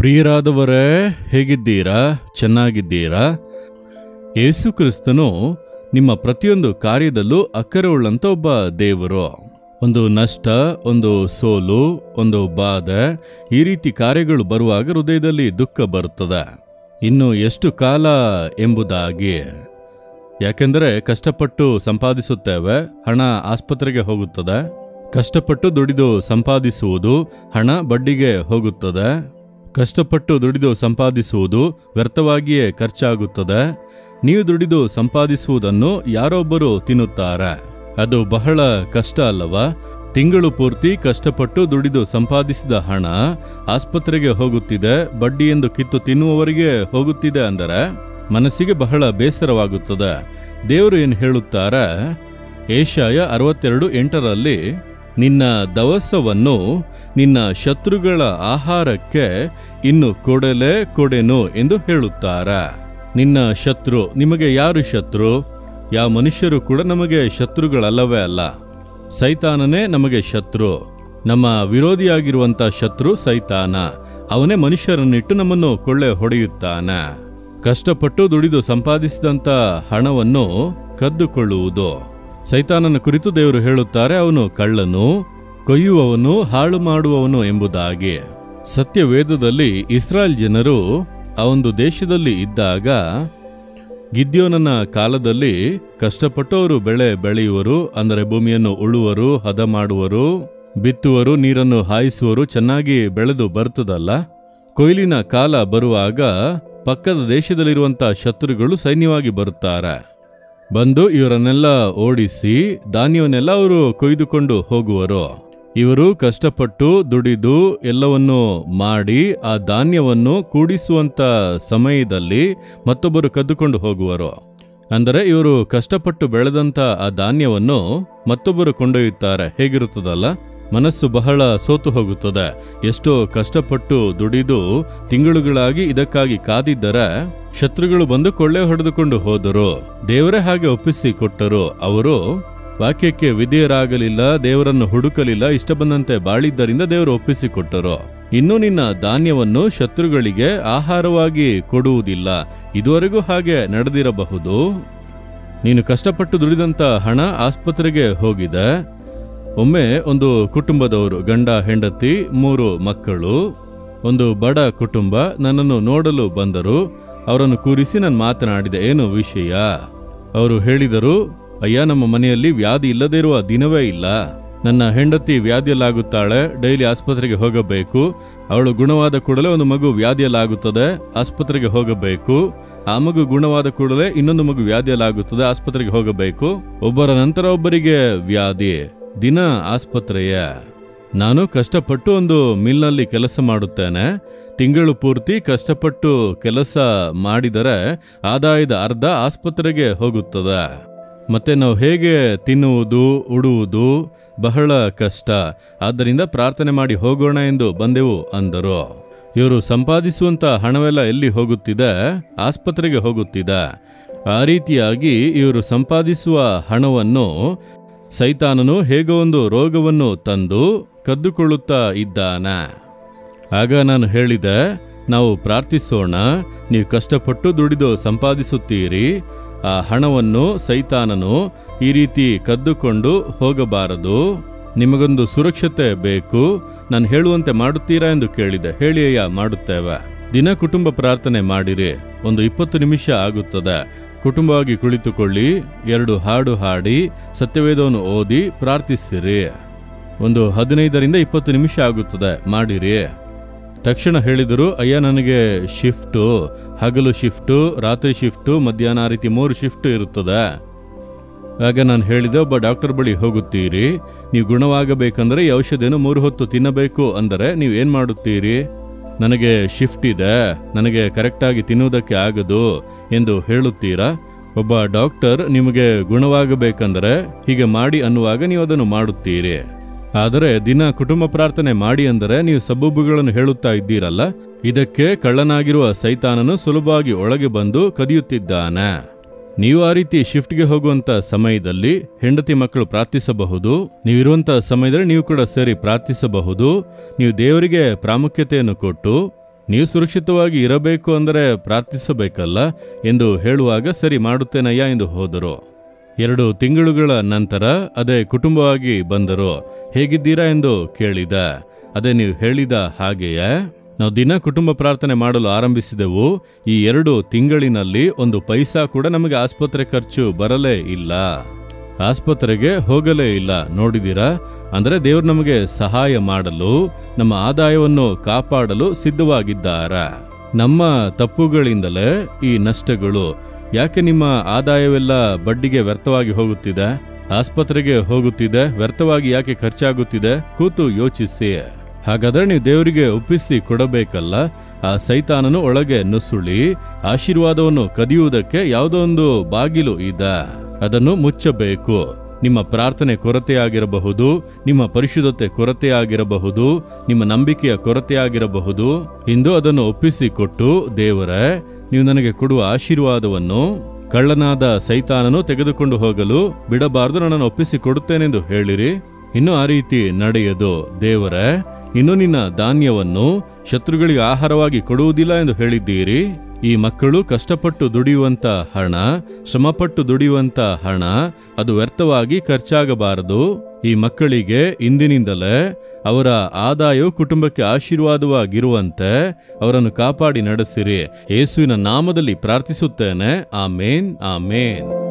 ಪ್ರಿಯರಾದವರೇ, ಹೇಗಿದ್ದೀರಾ? ಚೆನ್ನಾಗಿದ್ದೀರಾ? ಯೇಸು ಕ್ರಿಸ್ತನು ನಿಮ್ಮ ಪ್ರತಿಯೊಂದು ಕಾರ್ಯದಲ್ಲೂ ಅಕ್ಕರೆ ಉಳ್ಳಂತ ಒಬ್ಬ ದೇವರು. ಒಂದು ನಷ್ಟ, ಒಂದು ಸೋಲು, ಒಂದು ಬಾಧೆ, ಈ ರೀತಿ ಕಾರ್ಯಗಳು ಬರುವಾಗ ಹೃದಯದಲ್ಲಿ ದುಃಖ ಬರುತ್ತದೆ. ಇನ್ನು ಎಷ್ಟು ಕಾಲ ಎಂಬುದಾಗಿ. ಯಾಕೆಂದರೆ ಕಷ್ಟಪಟ್ಟು ಸಂಪಾದಿಸುತ್ತೇವೆ, ಹಣ ಆಸ್ಪತ್ರೆಗೆ ಹೋಗುತ್ತದೆ. ಕಷ್ಟಪಟ್ಟು ದುಡಿದು ಸಂಪಾದಿಸುವುದು ಹಣ ಬಡ್ಡಿಗೆ ಹೋಗುತ್ತದೆ. ಕಷ್ಟಪಟ್ಟು ದುಡಿದು ಸಂಪಾದಿಸುವುದು ವ್ಯರ್ಥವಾಗಿಯೇ ಖರ್ಚಾಗುತ್ತದೆ. ನೀವು ದುಡಿದು ಸಂಪಾದಿಸುವುದನ್ನು ಯಾರೊಬ್ಬರು ತಿನ್ನುತ್ತಾರೆ. ಅದು ಬಹಳ ಕಷ್ಟ ಅಲ್ಲವಾ? ತಿಂಗಳು ಪೂರ್ತಿ ಕಷ್ಟಪಟ್ಟು ದುಡಿದು ಸಂಪಾದಿಸಿದ ಹಣ ಆಸ್ಪತ್ರೆಗೆ ಹೋಗುತ್ತಿದೆ, ಬಡ್ಡಿ ಎಂದು ಕಿತ್ತು ತಿನ್ನುವವರಿಗೆ ಹೋಗುತ್ತಿದೆ ಅಂದರೆ ಮನಸ್ಸಿಗೆ ಬಹಳ ಬೇಸರವಾಗುತ್ತದೆ. ದೇವರು ಏನು ಹೇಳುತ್ತಾರೆ? ಯೆಶಾಯ 62:8 ನಿನ್ನ ದವಸವನ್ನು ನಿನ್ನ ಶತ್ರುಗಳ ಆಹಾರಕ್ಕೆ ಇನ್ನು ಕೊಡೆನು ಎಂದು ಹೇಳುತ್ತಾರೆ. ನಿನ್ನ ಶತ್ರು, ನಿಮಗೆ ಯಾರು ಶತ್ರು? ಯಾವ ಮನುಷ್ಯರು ಕೂಡ ನಮಗೆ ಶತ್ರುಗಳಲ್ಲವೇ ಅಲ್ಲ. ಸೈತಾನನೇ ನಮಗೆ ಶತ್ರು. ನಮ್ಮ ವಿರೋಧಿಯಾಗಿರುವಂಥ ಶತ್ರು ಸೈತಾನ. ಅವನೇ ಮನುಷ್ಯರನ್ನಿಟ್ಟು ನಮ್ಮನ್ನು ಕೊಳ್ಳೆ ಹೊಡೆಯುತ್ತಾನೆ. ಕಷ್ಟಪಟ್ಟು ದುಡಿದು ಸಂಪಾದಿಸಿದಂಥ ಹಣವನ್ನು ಕದ್ದುಕೊಳ್ಳುವುದು. ಸೈತಾನನ ಕುರಿತು ದೇವರು ಹೇಳುತ್ತಾರೆ, ಅವನು ಕಳ್ಳನು, ಕೊಯ್ಯುವವನು, ಹಾಳು ಮಾಡುವವನು ಎಂಬುದಾಗಿ. ಸತ್ಯವೇದದಲ್ಲಿ ಇಸ್ರಾಯೇಲ್ ಜನರು ಆ ಒಂದು ದೇಶದಲ್ಲಿ ಇದ್ದಾಗ ಗಿದ್ಯೋನನ ಕಾಲದಲ್ಲಿ ಕಷ್ಟಪಟ್ಟು ಅವರು ಬೆಳೆ ಬೆಳೆಯುವರು, ಅಂದರೆ ಭೂಮಿಯನ್ನು ಉಳುವರು, ಹದ ಮಾಡುವರು, ಬಿತ್ತುವರು, ನೀರನ್ನು ಹಾಯಿಸುವರು, ಚೆನ್ನಾಗಿ ಬೆಳೆದು ಬರ್ತದಲ್ಲ. ಕೊಯ್ಲಿನ ಕಾಲ ಬರುವಾಗ ಪಕ್ಕದ ದೇಶದಲ್ಲಿರುವಂಥ ಶತ್ರುಗಳು ಸೈನ್ಯವಾಗಿ ಬರುತ್ತಾರೆ. ಬಂದು ಇವರನ್ನೆಲ್ಲ ಓಡಿಸಿ ಧಾನ್ಯವನ್ನೆಲ್ಲ ಅವರು ಕೊಯ್ದುಕೊಂಡು ಹೋಗುವರು. ಇವರು ಕಷ್ಟಪಟ್ಟು ದುಡಿದು ಎಲ್ಲವನ್ನು ಮಾಡಿ ಆ ಧಾನ್ಯವನ್ನು ಕೂಡಿಸುವಂಥ ಸಮಯದಲ್ಲಿ ಮತ್ತೊಬ್ಬರು ಕದ್ದುಕೊಂಡು ಹೋಗುವರು. ಅಂದರೆ ಇವರು ಕಷ್ಟಪಟ್ಟು ಬೆಳೆದಂಥ ಆ ಧಾನ್ಯವನ್ನು ಮತ್ತೊಬ್ಬರು ಕೊಂಡೊಯ್ಯುತ್ತಾರೆ. ಹೇಗಿರುತ್ತದಲ್ಲ? ಮನಸ್ಸು ಬಹಳ ಸೋತು ಹೋಗುತ್ತದೆ. ಎಷ್ಟೋ ಕಷ್ಟಪಟ್ಟು ದುಡಿದು ತಿಂಗಳುಗಳಾಗಿ ಇದಕ್ಕಾಗಿ ಕಾದಿದ್ದರೆ ಶತ್ರುಗಳು ಬಂದು ಕೊಳ್ಳೆ ಹೊಡೆದುಕೊಂಡು ಹೋದರು. ದೇವರೇ ಹಾಗೆ ಒಪ್ಪಿಸಿ ಕೊಟ್ಟರು. ಅವರು ವಾಕ್ಯಕ್ಕೆ ವಿಧೇಯರಾಗಲಿಲ್ಲ, ದೇವರನ್ನು ಹುಡುಕಲಿಲ್ಲ, ಇಷ್ಟ ಬಂದಂತೆ ಬಾಳಿದ್ದರಿಂದ ದೇವರು ಒಪ್ಪಿಸಿಕೊಟ್ಟರು. ಇನ್ನು ನಿನ್ನ ಧಾನ್ಯವನ್ನು ಶತ್ರುಗಳಿಗೆ ಆಹಾರವಾಗಿ ಕೊಡುವುದಿಲ್ಲ. ಇದುವರೆಗೂ ಹಾಗೆ ನಡೆದಿರಬಹುದು. ನೀನು ಕಷ್ಟಪಟ್ಟು ದುಡಿದಂಥ ಹಣ ಆಸ್ಪತ್ರೆಗೆ ಹೋಗಿದೆ. ಒಮ್ಮೆ ಒಂದು ಕುಟುಂಬದವರು, ಗಂಡ ಹೆಂಡತಿ 3 ಮಕ್ಕಳು, ಒಂದು ಬಡ ಕುಟುಂಬ ನನ್ನನ್ನು ನೋಡಲು ಬಂದರು. ಅವರನ್ನು ಕೂರಿಸಿ ನಾನು ಮಾತನಾಡಿದೆ, ಏನು ವಿಷಯ? ಅವರು ಹೇಳಿದರು, ಅಯ್ಯ, ನಮ್ಮ ಮನೆಯಲ್ಲಿ ವ್ಯಾಧಿ ಇಲ್ಲದೇ ಇರುವ ದಿನವೇ ಇಲ್ಲ. ನನ್ನ ಹೆಂಡತಿ ವ್ಯಾಧಿಯಲ್ಲಾಗುತ್ತಾಳೆ, ಡೈಲಿ ಆಸ್ಪತ್ರೆಗೆ ಹೋಗಬೇಕು. ಅವಳು ಗುಣವಾದ ಕೂಡಲೇ ಒಂದು ಮಗು ವ್ಯಾಧಿಯಲ್ಲಾಗುತ್ತದೆ, ಆಸ್ಪತ್ರೆಗೆ ಹೋಗಬೇಕು. ಆ ಮಗು ಗುಣವಾದ ಕೂಡಲೇ ಇನ್ನೊಂದು ಮಗು ವ್ಯಾಧಿಯಲ್ಲಾಗುತ್ತದೆ, ಆಸ್ಪತ್ರೆಗೆ ಹೋಗಬೇಕು. ಒಬ್ಬರ ನಂತರ ಒಬ್ಬರಿಗೆ ವ್ಯಾಧಿ, ದಿನ ಆಸ್ಪತ್ರೆಯ. ನಾನು ಕಷ್ಟಪಟ್ಟು ಒಂದು ಮಿಲ್ನಲ್ಲಿ ಕೆಲಸ ಮಾಡುತ್ತೇನೆ. ತಿಂಗಳು ಪೂರ್ತಿ ಕಷ್ಟಪಟ್ಟು ಕೆಲಸ ಮಾಡಿದರೆ ಆದಾಯದ ಅರ್ಧ ಆಸ್ಪತ್ರೆಗೆ ಹೋಗುತ್ತದೆ. ಮತ್ತೆ ನಾವು ಹೇಗೆ ತಿನ್ನುವುದು, ಉಡುವುದು ಬಹಳ ಕಷ್ಟ. ಆದ್ದರಿಂದ ಪ್ರಾರ್ಥನೆ ಮಾಡಿ ಹೋಗೋಣ ಎಂದು ಬಂದೆವು ಅಂದರು. ಇವರು ಸಂಪಾದಿಸುವಂಥ ಹಣವೆಲ್ಲ ಎಲ್ಲಿ ಹೋಗುತ್ತಿದೆ? ಆಸ್ಪತ್ರೆಗೆ ಹೋಗುತ್ತಿದೆ. ಆ ರೀತಿಯಾಗಿ ಇವರು ಸಂಪಾದಿಸುವ ಹಣವನ್ನು ಸೈತಾನನು ಹೇಗೋ ಒಂದು ರೋಗವನ್ನು ತಂದು ಕದ್ದುಕೊಳ್ಳುತ್ತಾ ಇದ್ದಾನೆ. ಆಗ ನಾನು ಹೇಳಿದೆ, ನಾವು ಪ್ರಾರ್ಥಿಸೋಣ. ನೀವು ಕಷ್ಟಪಟ್ಟು ದುಡಿದು ಸಂಪಾದಿಸುತ್ತೀರಿ. ಆ ಹಣವನ್ನು ಸೈತಾನನು ಈ ರೀತಿ ಕದ್ದುಕೊಂಡು ಹೋಗಬಾರದು. ನಿಮಗೊಂದು ಸುರಕ್ಷತೆ ಬೇಕು. ನಾನು ಹೇಳುವಂತೆ ಮಾಡುತ್ತೀರಾ ಎಂದು ಕೇಳಿದೆ. ಹೇಳಿ ಅಯ್ಯ, ಮಾಡುತ್ತೇವೆ. ದಿನ ಕುಟುಂಬ ಪ್ರಾರ್ಥನೆ ಮಾಡಿರಿ. ಒಂದು 20 ನಿಮಿಷ ಆಗುತ್ತದೆ. ಕುಟುಂಬವಾಗಿ ಕುಳಿತುಕೊಳ್ಳಿ, 2 ಹಾಡು ಹಾಡಿ, ಸತ್ಯವೇದವನ್ನು ಓದಿ ಪ್ರಾರ್ಥಿಸಿರಿ. ಒಂದು 15-20 ನಿಮಿಷ ಆಗುತ್ತದೆ, ಮಾಡಿರಿ. ತಕ್ಷಣ ಹೇಳಿದರು, ಅಯ್ಯ, ನನಗೆ ಶಿಫ್ಟು, ಹಗಲು ಶಿಫ್ಟು, ರಾತ್ರಿ ಶಿಫ್ಟು, ಮಧ್ಯಾಹ್ನ, ಆ ರೀತಿ 3 ಶಿಫ್ಟ್ ಇರುತ್ತದೆ. ಆಗ ನಾನು ಹೇಳಿದೆ, ಒಬ್ಬ ಡಾಕ್ಟರ್ ಬಳಿ ಹೋಗುತ್ತೀರಿ. ನೀವು ಗುಣವಾಗಬೇಕಂದ್ರೆ ಈ ಔಷಧಿಯನ್ನು 3 ಹೊತ್ತು ತಿನ್ನಬೇಕು ಅಂದರೆ ನೀವು ಏನು ಮಾಡುತ್ತೀರಿ? ನನಗೆ ಶಿಫ್ಟ್ ಇದೆ, ನನಗೆ ಕರೆಕ್ಟಾಗಿ ತಿನ್ನುವುದಕ್ಕೆ ಆಗದು ಎಂದು ಹೇಳುತ್ತೀರಾ? ಒಬ್ಬ ಡಾಕ್ಟರ್ ನಿಮಗೆ ಗುಣವಾಗಬೇಕಂದರೆ ಹೀಗೆ ಮಾಡಿ ಅನ್ನುವಾಗ ನೀವು ಅದನ್ನು ಮಾಡುತ್ತೀರಿ. ಆದರೆ ದಿನ ಕುಟುಂಬ ಪ್ರಾರ್ಥನೆ ಮಾಡಿ ಅಂದರೆ ನೀವು ಸಬ್ಬುಬುಗಳನ್ನು ಹೇಳುತ್ತಾ ಇದ್ದೀರಲ್ಲ. ಇದಕ್ಕೆ ಕಳ್ಳನಾಗಿರುವ ಸೈತಾನನು ಸುಲಭವಾಗಿ ಒಳಗೆ ಬಂದು ಕದಿಯುತ್ತಿದ್ದಾನೆ. ನೀವು ಆ ರೀತಿ ಶಿಫ್ಟ್ಗೆ ಹೋಗುವಂಥ ಸಮಯದಲ್ಲಿ ಹೆಂಡತಿ ಮಕ್ಕಳು ಪ್ರಾರ್ಥಿಸಬಹುದು. ನೀವಿರುವಂಥ ಸಮಯದಲ್ಲಿ ನೀವು ಕೂಡ ಸೇರಿ ಪ್ರಾರ್ಥಿಸಬಹುದು. ನೀವು ದೇವರಿಗೆ ಪ್ರಾಮುಖ್ಯತೆಯನ್ನು ಕೊಟ್ಟು ನೀವು ಸುರಕ್ಷಿತವಾಗಿ ಇರಬೇಕು ಅಂದರೆ ಪ್ರಾರ್ಥಿಸಬೇಕಲ್ಲ ಎಂದು ಹೇಳುವಾಗ ಸರಿ ಮಾಡುತ್ತೇನಯ್ಯ ಎಂದು ಹೋದರು. 2 ತಿಂಗಳುಗಳ ನಂತರ ಅದೇ ಕುಟುಂಬವಾಗಿ ಬಂದರು. ಹೇಗಿದ್ದೀರಾ ಎಂದು ಕೇಳಿದ. ಅದೇ ನೀವು ಹೇಳಿದ ಹಾಗೆಯೇ ನಾವು ದಿನ ಕುಟುಂಬ ಪ್ರಾರ್ಥನೆ ಮಾಡಲು ಆರಂಭಿಸಿದೆವು. ಈ 2 ತಿಂಗಳಿನಲ್ಲಿ 1 ಪೈಸಾ ಕೂಡ ನಮಗೆ ಆಸ್ಪತ್ರೆ ಖರ್ಚು ಬರಲೇ ಇಲ್ಲ, ಆಸ್ಪತ್ರೆಗೆ ಹೋಗಲೇ ಇಲ್ಲ. ನೋಡಿದಿರಾ? ಅಂದರೆ ದೇವರು ನಮಗೆ ಸಹಾಯ ಮಾಡಲು, ನಮ್ಮ ಆದಾಯವನ್ನು ಕಾಪಾಡಲು ಸಿದ್ಧವಾಗಿದ್ದಾರೆ. ನಮ್ಮ ತಪ್ಪುಗಳಿಂದಲೇ ಈ ನಷ್ಟಗಳು. ಯಾಕೆ ನಿಮ್ಮ ಆದಾಯವೆಲ್ಲ ಬಡ್ಡಿಗೆ ವ್ಯರ್ಥವಾಗಿ ಹೋಗುತ್ತಿದೆ, ಆಸ್ಪತ್ರೆಗೆ ಹೋಗುತ್ತಿದೆ, ವ್ಯರ್ಥವಾಗಿ ಯಾಕೆ ಖರ್ಚಾಗುತ್ತಿದೆ? ಕೂತು ಯೋಚಿಸಿ. ಹಾಗಾದ್ರೆ ನೀವು ದೇವರಿಗೆ ಒಪ್ಪಿಸಿ ಕೊಡಬೇಕಲ್ಲ. ಆ ಸೈತಾನನು ಒಳಗೆ ನುಸುಳಿ ಆಶೀರ್ವಾದವನ್ನು ಕದಿಯುವುದಕ್ಕೆ ಯಾವುದೋ ಒಂದು ಬಾಗಿಲು ಇದೆ, ಅದನ್ನು ಮುಚ್ಚಬೇಕು. ನಿಮ್ಮ ಪ್ರಾರ್ಥನೆ ಕೊರತೆಯಾಗಿರಬಹುದು, ನಿಮ್ಮ ಪರಿಶುದ್ಧತೆ ಕೊರತೆಯಾಗಿರಬಹುದು, ನಿಮ್ಮ ನಂಬಿಕೆಯ ಕೊರತೆಯಾಗಿರಬಹುದು. ಇಂದು ಅದನ್ನು ಒಪ್ಪಿಸಿಕೊಟ್ಟು, ದೇವರೇ, ನೀವು ನನಗೆ ಕೊಡುವ ಆಶೀರ್ವಾದವನ್ನು ಕಳ್ಳನಾದ ಸೈತಾನನು ತೆಗೆದುಕೊಂಡು ಹೋಗಲು ಬಿಡಬಾರದು, ನನ್ನನ್ನು ಒಪ್ಪಿಸಿಕೊಡುತ್ತೇನೆಂದು ಹೇಳಿರಿ. ಇನ್ನು ಆ ರೀತಿ ನಡೆಯದು. ದೇವರೇ, ಇನ್ನು ನಿನ್ನ ಧಾನ್ಯವನ್ನು ಶತ್ರುಗಳಿಗೆ ಆಹಾರವಾಗಿ ಕೊಡುವುದಿಲ್ಲ ಎಂದು ಹೇಳಿದ್ದೀರಿ. ಈ ಮಕ್ಕಳು ಕಷ್ಟಪಟ್ಟು ದುಡಿಯುವಂತ ಹಣ, ಶ್ರಮಪಟ್ಟು ದುಡಿಯುವಂತ ಹಣ, ಅದು ವ್ಯರ್ಥವಾಗಿ ಖರ್ಚಾಗಬಾರದು. ಈ ಮಕ್ಕಳಿಗೆ ಇಂದಿನಿಂದಲೇ ಅವರ ಆದಾಯವು ಕುಟುಂಬಕ್ಕೆ ಆಶೀರ್ವಾದವಾಗಿರುವಂತೆ ಅವರನ್ನು ಕಾಪಾಡಿ ನಡೆಸಿರಿ. ಯೇಸುವಿನ ನಾಮದಲ್ಲಿ ಪ್ರಾರ್ಥಿಸುತ್ತೇನೆ. ಆಮೇನ್, ಆಮೇನ್.